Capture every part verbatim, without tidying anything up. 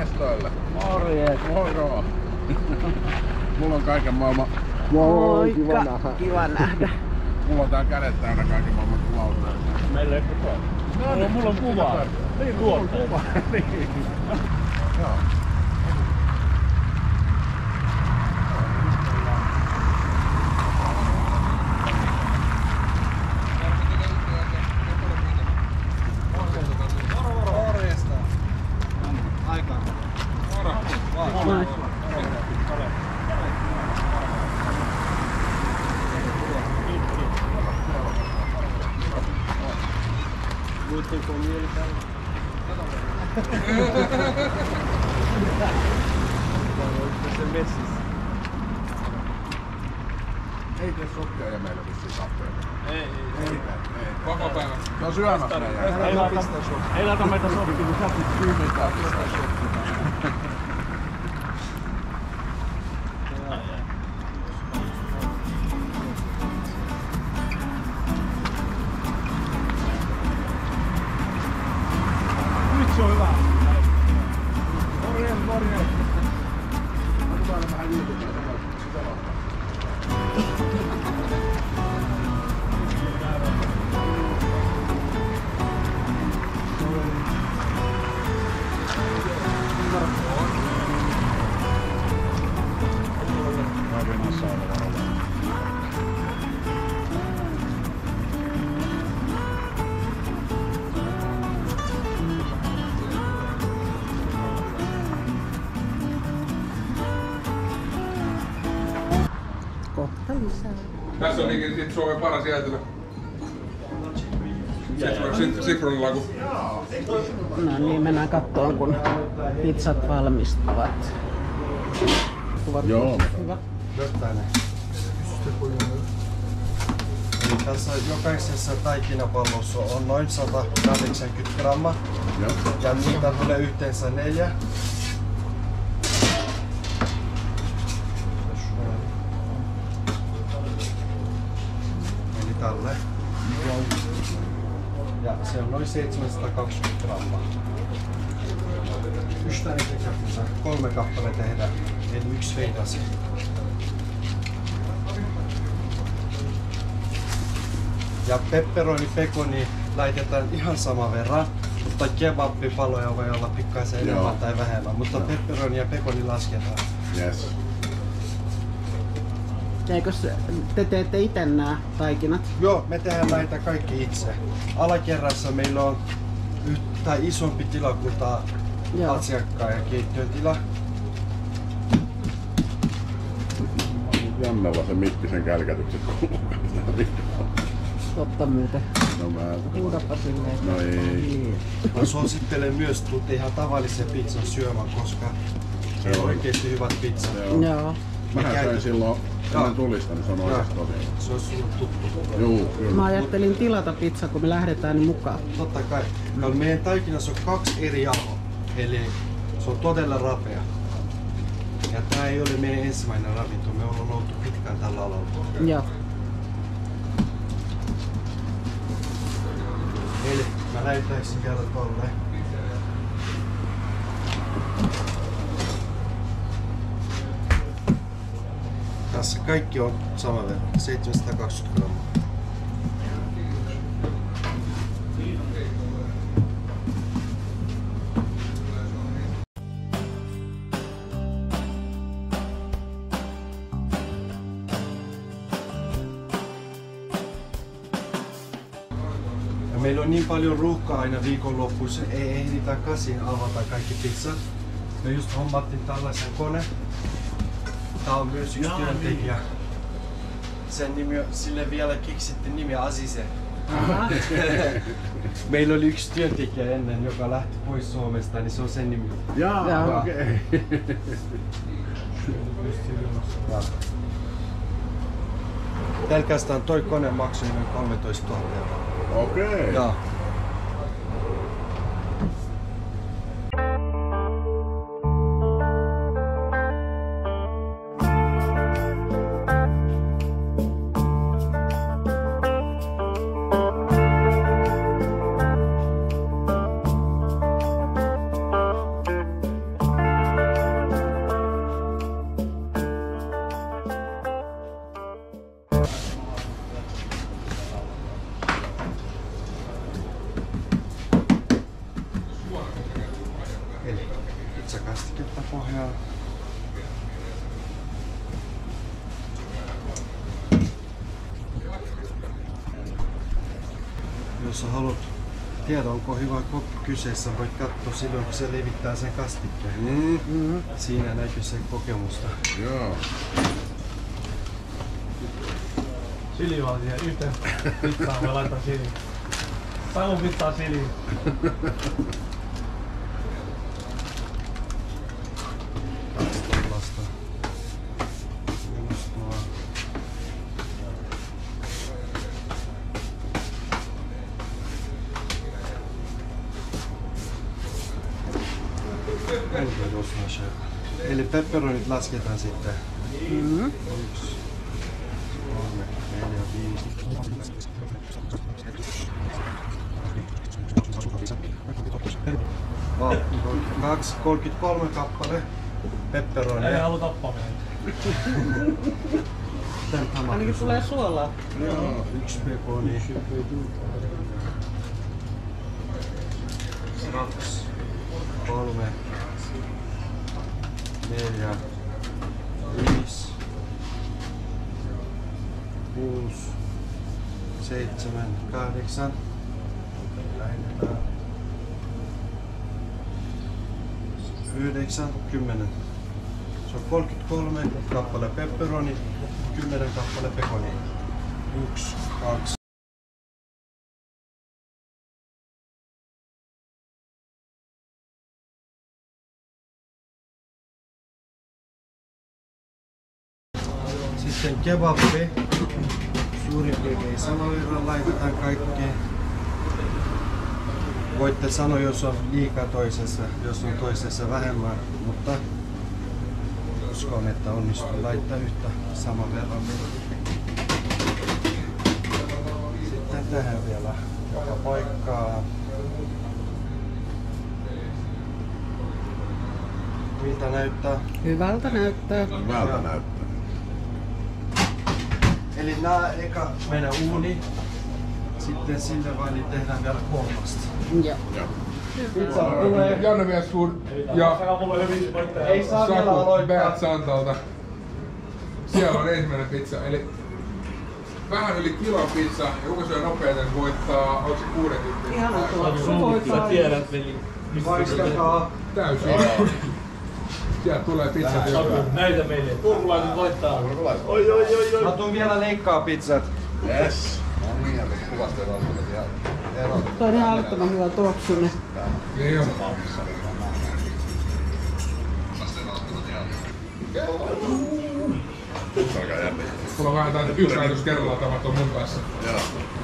mestoille. Morjes. Moro. Mulla on kaiken maailman... Moi, kiva nähdä. Kiva nähdä. Mulla on tää kädet täynnä kaiken maailman kuvausta. Meillä ei kukaan. No, mulla, mulla on kuva. Niin, mulla on kuva. Niin. Joo. Muistuuko mieli täällä? Se messissä. Ei tee sokkeja meillä vissiin sappeita. Ei, ei, ei. Ei, ei. Koko päivä. Se on syömässä meidän. Ei laita, ei laita meitä sokkiin, kun sä oot syymistä. Se on hyvä. Morjens, morjens. Otetaan vähän julkista sisällä. Ravinassa on varoilla. Kohta lisää. Tässä on niinkin sit Suomen paras jäätelö. Sifronin laku. No niin, mennään kattoon kun pizzat valmistuvat. Joo. Hyvä. Jotain. Eli tässä jokaisessa taikinapallossa on noin sata kahdeksankymmentä grammaa. Joo. Ja niitä tulee yhteensä neljä. Eli tälle. Ja se on noin seitsemänsataakaksikymmentä grammaa. Yhtään kesäkuussa kolme kappaletta tehdään, eli yksi veidasi. Ja pepperoni, pekoni laitetaan ihan sama verran, mutta kebabbipaloja voi olla pikkaisen enemmän Joo. tai vähemmän, mutta Joo. pepperoni ja pekoni lasketaan. Yes. Eikös te teette itse nämä taikinat? Joo, me tehdään näitä kaikki itse. Alakerrassa meillä on yhtä isompi tilakunta asiakkaan ja keittiön tila. Jännällä se Mittisen kälkätykset kuuluu. Totta muuten. No mä... Huudapa silleen. No ei. Niin. Mä suosittelen myös tuut ihan tavallisen pizzan syömään, koska se on oikeesti hyvät pizzat. Joo. Joo. Mähän söin silloin ennen tulista, niin se on oikeesti tosi. Se on sulle tuttu. Juu, kyllä. Mä ajattelin tilata pizza, kun me lähdetään niin mukaan. Totta kai. No, meidän taikinassa on kaksi eri jauhoa. Eli se on todella rapea. Ja tää ei ole meidän ensimmäinen ravinto. Me ollaan oltu pitkään tällä alalla. Joo. Eli mä näyttäisin vielä tolle. Tässä kaikki on sama verran, seitsemänsataakaksikymmentä grammaa. Ja meillä on niin paljon ruuhkaa aina viikonloppuissa, ei ehditä kasin avata kaikki pizzat. Me just hommattiin tällaisen kone. Tää on myös yksi työntekijä. Sen nimi, sille vielä keksittiin nimi Azize. Meillä oli yksi työntekijä ennen, joka lähti pois Suomesta, niin se on sen nimi. Jaa, Jaa. okei. Pelkästään toi kone maksoi noin kolmetoistatuhatta euroa. Okei. Joo. pöytäpohjaa. Jos sä haluat tiedä, onko hyvä kokki kyseessä, voit katsoa silloin, kun se levittää sen kastikkeen. Mm. Mm. Siinä näkyy se kokemusta. Joo. Sili vaan siihen yhteen pizzaan, mä laitan sili. Savun pizzaa siliin. Kaksi tollasta. Juustoa. Eli pepperonit lasketaan sitten. Mm. Yksi, kolme, neljä, viisi. Oh, kaksi, kolmekymmentäkolme kappale pepperonia. Ei halua tappaa meitä. Ainakin tulee suolaa. Joo, yksi pekoni. Kaksi, kolme, neljä, viisi, kuusi, seitsemän, kahdeksan. Lähennetään. Yhdeksän, kymmenen. Se on kolmekymmentäkolme kappale pepperoni, kymmenen kappale pekoni. Yksi, kaksi. Sitten kebabbi. Suurin piirtein saman verran laitetaan kaikkeen. Voitte sanoa, jos on liikaa toisessa, jos on toisessa vähemmän, mutta uskon, että onnistuu laittaa yhtä saman verran. Sitten tähän vielä joka paikkaa. Miltä näyttää? Hyvältä näyttää. Hyvältä näyttää. Eli nää eka menee uuni, sitten sille väliin tehdään vielä kolmasta. Joo. Joo. Pizza tulee. Janne Mies Food ja Ei saa vielä Saku aloittaa. Bad Santalta. Siellä on ensimmäinen pizza, eli vähän yli kilon pizza ja kuka syö nopeiten voittaa, onko se kuudenkymmenen? Ihan tuolla. Sä tiedät, veli. Maistakaa. Täysin. Sieltä tulee pizza työtä. Näytä meille. Turkulaiset voittaa. Oi, oi, oi, oi. Mä tuun vielä leikkaa pizzat. Yes. No niin, ja tuossa kuvasta erotuvat ja erot. Toi on ihan älyttömän hyvä tuoksunen. Niin on. Alkaa jännittää. Mulla on vähän täältä yksi ajatus kerrallaan tapahtuu mun kanssa. Joo.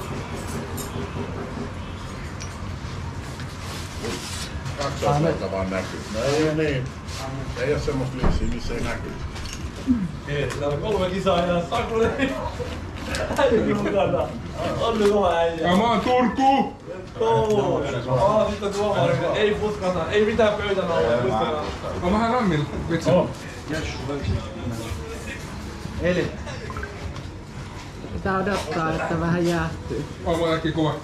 Kaksi osalta vaan näkyy. No ei oo niin. Ei oo semmoista liissiä, missä ei näkyy. Ei, täällä on kolme kisaa ja Sakule. Äijäkin mukana. On nyt oma äijä. Ja mä oon Turku! Toulo. Aa, sitten tuomari. Ei putkata. Ei mitään pöytän alla. Putkata. On vähän lämmin pizza. Oh. Eli Pitää odottaa, että vähän jäähtyy. On mulla äkkiä kuva.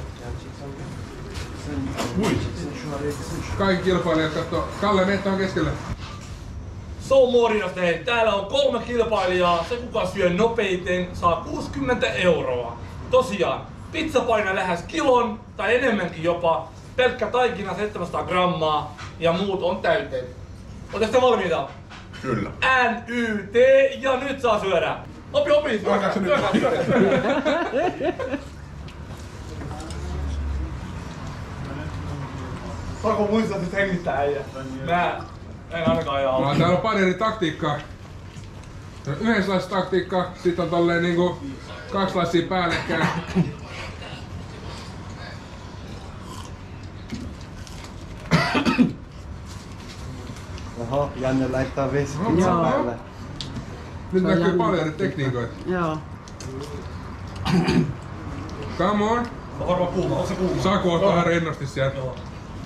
Kaikki kilpailijat kattoo. Kalle, mene tuohon keskelle. So morjesta, hei. Täällä on kolme kilpailijaa. Se kuka syö nopeiten saa kuusikymmentä euroa. Tosiaan, pizza painaa lähes kilon tai enemmänkin jopa. Pelkkä taikina seitsemänsataa grammaa ja muut on täyteen. Oletteko te valmiita? Kyllä. N, Y, T ja nyt saa syödä. Opi, opi, syökää, syökää, syökää, syökää. Saako muistaa sit hengittää äijä? Mä en ainakaan ihan No, täällä on pari eri taktiikkaa. Yhdenlaista taktiikkaa, sit on tolleen niinku kaksilaisia päällekkäin. oho, Janne laittaa vesi Joo. pizzan päälle. Nyt Se on näkyy jännä. paljon eri tekniikoita. Joo. Come on! on varmaan kuuma, onko se kuuma? Saku ottaa vähän rennosti sieltä. Joo.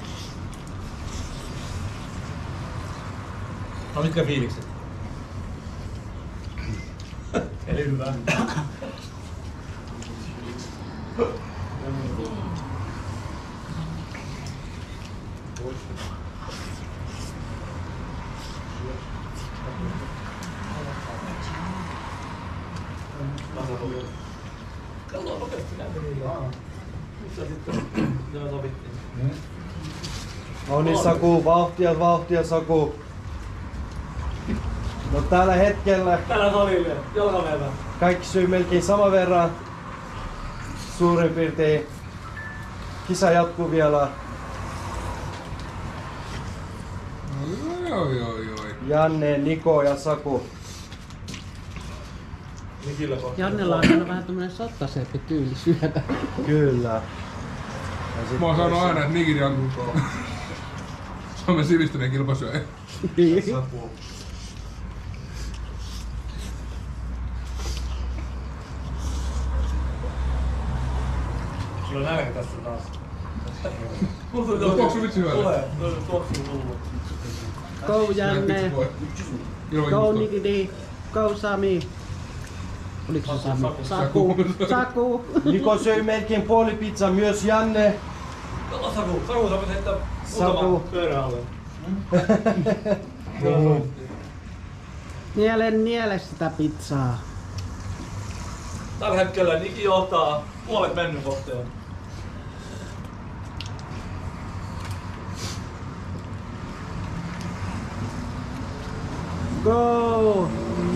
No mitkä fiilikset? Eli hyvä. Missä sitten? Mitä me sovittiin? No niin Saku, vauhtia, vauhtia Saku. No tällä hetkellä Tällä salille, jalkaväevä. kaikki syy melkein saman verran. Suurin piirtein. Kisa jatkuu vielä. Oi, oi, oi, oi. Janne, Niko ja Saku. Nikillä kohtaa. Jannella on aina vähän tämmönen sottaseeppi tyyli syödä. Kyllä. Ja sit Mä oon sanonut tässä- aina, että Nikiri on Suomen sivistyneen kilpasyöjä. Sulla on nälkä tässä taas. Mulla tuli Mut tuoksuu vitsi hyvälle? Tulee, tuoksuu tullut. Go Janne, Ilman go juustoa. Nikidi, go Sami. Oliko se Sami? Saku. Saku. Saku. Niko söi melkein puoli pizzaa, myös Janne. Kato Saku, Saku sä voit heittää Saku. muutaman pyörän alle. Niele niele sitä pizzaa. Tällä hetkellä Niki johtaa puolet mennyt kohteen. Go!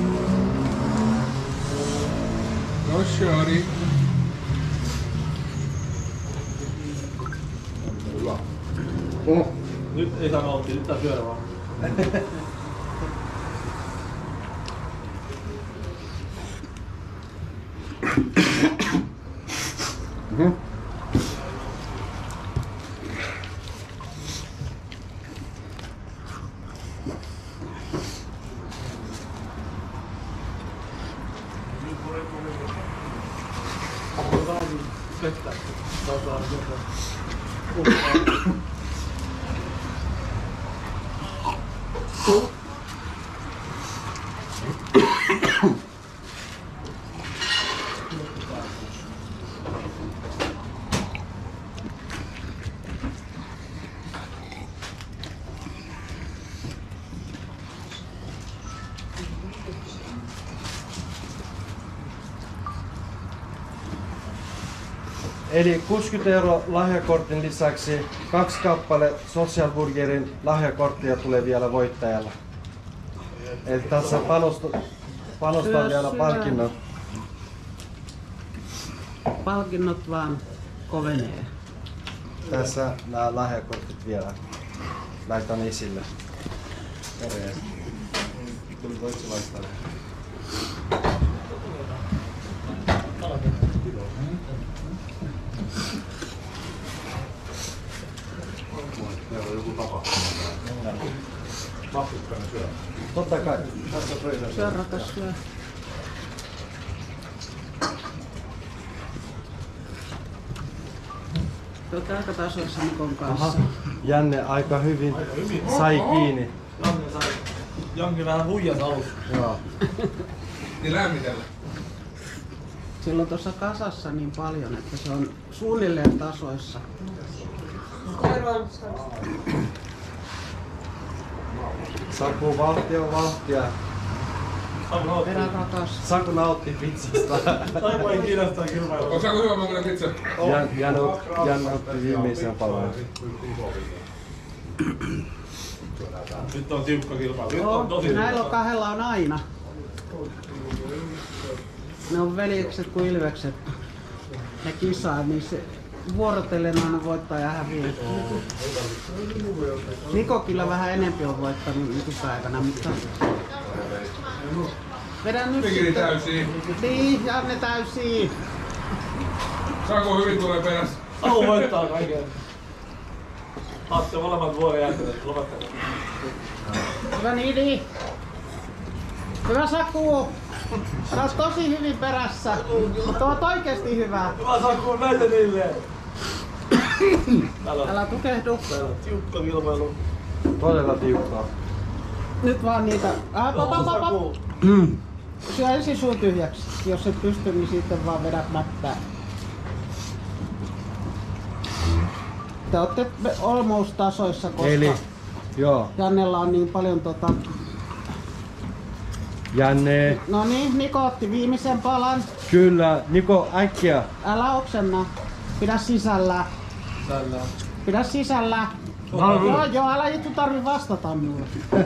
No shorty. Hyvä. Oh. Nyt ei saa nauttia, nyt tää syödä vaan. Mhm. Vettä. Taitaa sieltä. Eli kuusikymmentä euroa lahjakortin lisäksi kaksi kappale Social Burgerin lahjakorttia tulee vielä voittajalle. Eli tässä panosta, panostaa Syö, vielä syö. palkinnot. Palkinnot vaan kovenee. Tässä nämä lahjakortit vielä. Laitan esille. Terveys. Tuliko itse laittaa? Täällä on joku tapahtuma. Maksutko ne syö? Totta kai. Tässä pöydässä. Syö rakas syö. Te olette aika tasoissa Nikon kanssa. Aha. Janne aika hyvin sai kiinni. Janne sai. Janne vähän huijat alussa. Joo. Niin lämmitellä. Sillä on tuossa kasassa niin paljon, että se on suunnilleen tasoissa. Saku vauhtia on vauhtia. Saku nautti. Perä rakas. Saku nautti pizzasta. Saku ei kiinnostaa kilpailua. Onko Saku hyvä makuinen pizza? Jan, Jan, ot- Jan otti viimeisen palan. Nyt on tiukka kilpailu. Nyt on Joo, tosi näillä on tiukka. kahdella on aina. Ne on veljekset kuin ilvekset. Ne kisaa, niin se vuorotellen aina voittaa ja häviää. Niko kyllä vähän enempi on voittanut nykypäivänä, mutta vedä nyt Nikiri sitten. täysiin. Niin, Janne täysiin. Saku hyvin tulee perässä. Saku voittaa kaiken. Saatte molemmat vuoden jälkeen, lopettakaa. Hyvä Niidi. Hyvä Saku. Sä oot tosi hyvin perässä, mutta oot oikeesti hyvä. Hyvä Saku, näitä niille. Täällä on, Älä tukehdu. täällä on tiukka kilpailu. Todella tiukkaa. Nyt vaan niitä. Ah, pop, pop, pop. Saku. Syö ensin suun tyhjäksi. Jos et pysty, niin sitten vaan vedät mättää. Te ootte almost tasoissa, koska Eli, joo. Jannella on niin paljon tota, Janne. No niin, Niko otti viimeisen palan. Kyllä, Niko, äkkiä. Älä oksenna. Pidä sisällä. Tällä. Pidä sisällä. No, joo, joo, älä itse tarvi vastata mulle.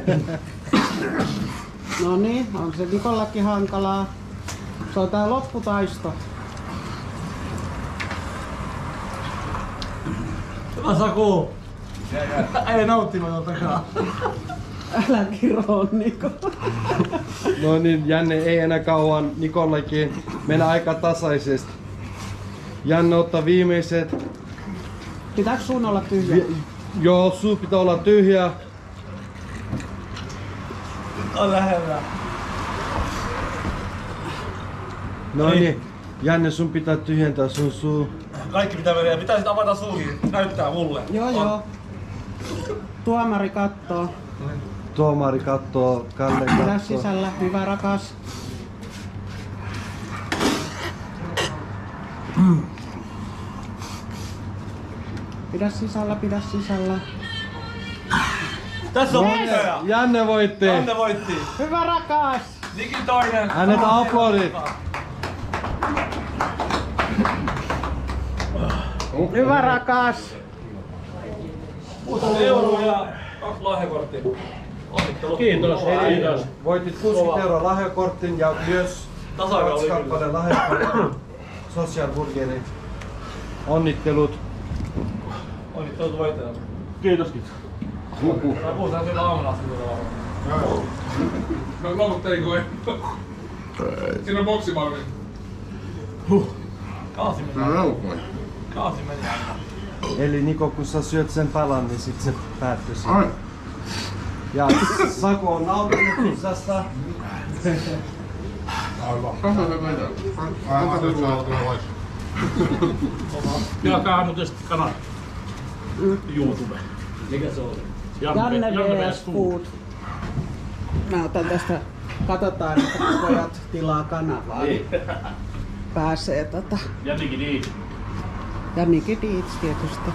No niin, on se Nikollakin hankalaa. Se on tää lopputaisto. Hyvä Saku! Ei nauttimaan takaa. Älä kiroo, Niko. No niin, Janne ei enää kauan. Nikollekin mennä aika tasaisesti. Janne ottaa viimeiset. Pitääkö sun olla tyhjä? Vi- Joo, sun pitää olla tyhjä. On lähellä. No niin, Janne sun pitää tyhjentää sun suu. Kaikki pitää mennä. Pitää sit avata suukin. Näyttää mulle. Joo, joo. Tuomari kattoo. Tuomari kattoo, Kalle Pidä kattoo. sisällä, hyvä rakas. Pidä sisällä, pidä sisällä. Tässä on Yes. voittaja. Janne voitti. Janne voitti. Hyvä rakas! Niki toinen. Annetaan aplodit. Hyvä rakas! Kuusi euroa ja kaksi lahjakorttia. Onnittelut. Kiitos, kiitos. Voitit kuusikymmentä euroa lahjakortin ja myös Tasaka kaksi oli kappaleen lahjakortin. Social Burgerin. Onnittelut. Onnittelut voittajalle. Kiitos, kiitos. Saku, sä syöt aamulla asti tuolla. No loukutteliko ei? Siinä on boksimalmi. Kaasi meni. No raukoi. Kaasi meni. Eli Niko, kun sä syöt sen palan, niin sit se päättyy siihen. Ai. Ja Saku on nautinut pizzasta. Kasa se vetää. Antaa se suolaa. Jakakaa mut sitten kanava. YouTube. Mikä se oli? Janne vs Food. Mä otan tästä, katsotaan, että kun pojat tilaa kanavaa, niin pääsee tota. Jannikin niin. Ja Niki Dietz tietysti.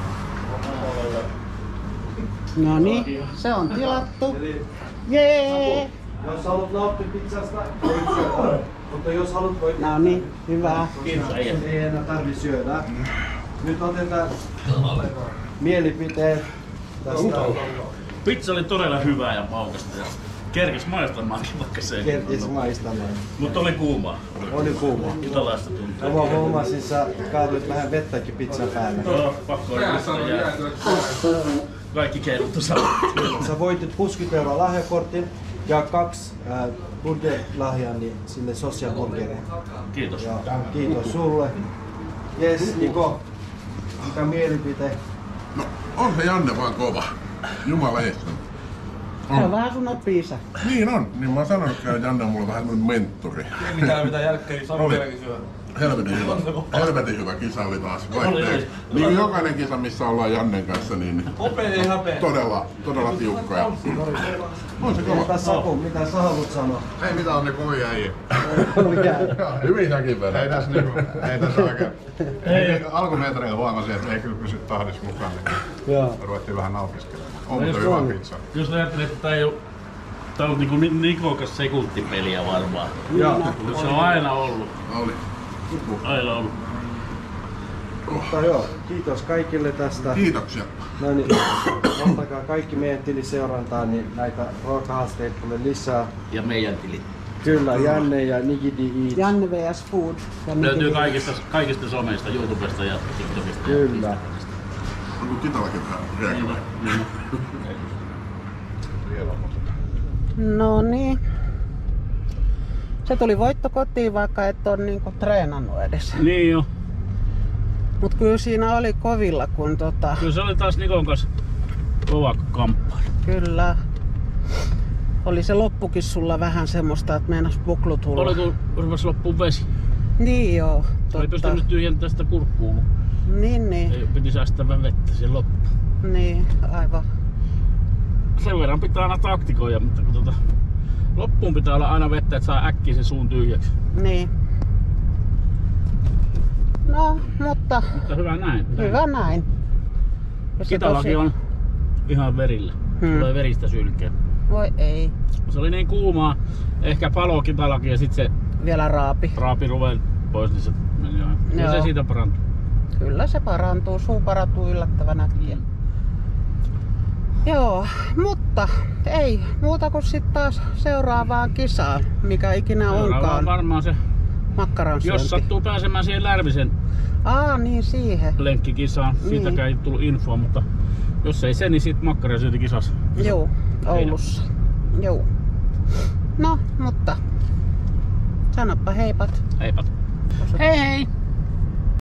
No niin, se on tilattu. Jee! Jos haluat nauttia pizzasta, voit syödä. Mutta jos haluat, voit... No niin, hyvä. Kiitos äijät. Ei enää tarvi syödä. Nyt otetaan mielipiteet tästä. Pizza oli todella hyvää ja paukasta ja kerkes maistamaankin vaikka se ei. Kertis maistamaan. Mutta oli kuumaa. Oli kuuma. Yhtälaista tuntuu. Mä huomasin, sä kaaduit vähän vettäkin pizzan päälle. Joo, pakko oli Päässä on jää. jäätyä. Kaikki keiluttu saa. Sä voitit kuusikymmentä euroa lahjakortin ja kaksi äh, burger-lahjaa niin sille Social Burgerille. Kiitos. Ja kiitos sulle. Jes, Niko, mikä mielipite? No on se Janne vaan kova. Jumala estänyt. Se on vähän sun oppi-isä. Niin on. Niin mä oon sanonut, että Janne on mulle vähän semmonen mentori. Ei mitään mitä jälkkäri, Saku Oli. vieläkin syö. Helvetin hyvä. Helvetin hyvä kisa oli taas. Vaihteeksi. Niin kuin jokainen kisa, missä ollaan Jannen kanssa, niin Hopea ei häpeä. todella, todella tiukkoja. On se kova. Entä Saku, mitä sä haluat sanoa? Ei mitään, on ne kovia äijä. Hyvin säkin Ei vedät. tässä niinku, ei tässä oikein. Ei. Alkumetreillä huomasin, että ei kyllä pysy tahdissa mukaan, niin Joo. ruvettiin vähän nautiskelemaan. On No mutta jos hyvä on. pizza. Jos ajattelet, että tää ei oo... Tää on niinku Ni- Nikokas sekuntipeliä varmaan. Joo. Se on aina ollut. Oli. Aina ollut. Mutta joo, kiitos kaikille tästä. Kiitoksia. No niin, ottakaa kaikki meidän tiliseurantaan, niin näitä ruokahaasteita tulee lisää. Ja meidän tilit. Kyllä, Janne ja Niki D. Eat. Janne vs Food. Ja Niki Löytyy Dietz. kaikista, kaikista someista, YouTubesta ja TikTokista. Kyllä. Ja Onko Kitallakin vähän reagoida? No niin. Se tuli voitto kotiin, vaikka et ole niinku treenannut edes. niin jo. Mut kyllä siinä oli kovilla, kun tota... Kyllä se oli taas Nikon kanssa kova kamppailu. Kyllä. Oli se loppukin sulla vähän semmoista, että meinas puklu tulla. Oli kun rupesi loppuun vesi. Niin joo, Ei pystynyt tyhjentämään sitä kurkkuun. Niin, niin, Ei, piti säästää vähän vettä siihen loppuun. niin, aivan. Sen verran pitää aina taktikoida, mutta kun tota, loppuun pitää olla aina vettä, että saa äkkiä sen suun tyhjäksi. Niin. No, mutta Mutta hyvä näin. hyvä näin. Ja se Kitalakin tosi- on ihan verillä. Hmm. Tulee veristä sylkeä. Voi ei. Se oli niin kuumaa, ehkä palo kitalakin ja sit se Vielä raapi. raapi ruven pois, niin se meni jo. Kyllä Joo. se siitä parantuu. Kyllä se parantuu. Suu parantuu yllättävän äkkiä. Mm. Joo, mutta ei muuta kuin sitten taas seuraavaan kisaan, mikä ikinä Seuraava on onkaan. varmaan se, Makkaran jos syönti. sattuu pääsemään siihen Lärvisen Aa, niin siihen. lenkkikisaan. Siitäkään ei tullut infoa, mutta jos ei se, niin sit makkarasyöntikisassa. Joo, Oulussa. Joo. No, mutta sanoppa heipat. Heipat. Hei hei!